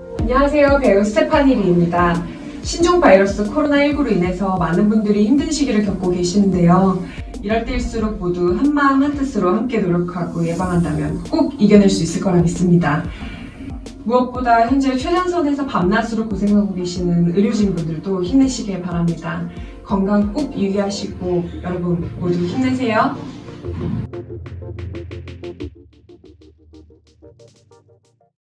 안녕하세요. 배우 스테파니 리입니다. 신종 바이러스 코로나19로 인해서 많은 분들이 힘든 시기를 겪고 계시는데요. 이럴 때일수록 모두 한마음 한뜻으로 함께 노력하고 예방한다면 꼭 이겨낼 수 있을 거라 믿습니다. 무엇보다 현재 최전선에서 밤낮으로 고생하고 계시는 의료진분들도 힘내시길 바랍니다. 건강 꼭 유의하시고 여러분 모두 힘내세요.